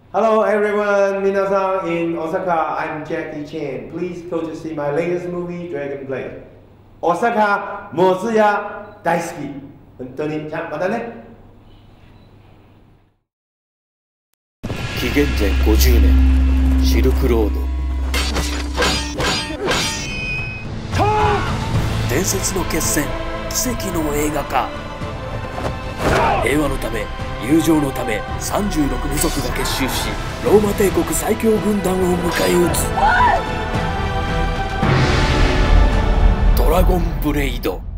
Hello everyone, minasan in Osaka. I'm Jackie Chan. Please go to see my latest movie, Dragon Blade. Osaka, もつ屋大好き。本当に。じゃあまたね。 紀元前50年、シルクロード。伝説の決戦、奇跡の映画化。平和のため、友情のため、36部族が結集し、ローマ帝国最強軍団を迎え撃つ。ドラゴンブレイド。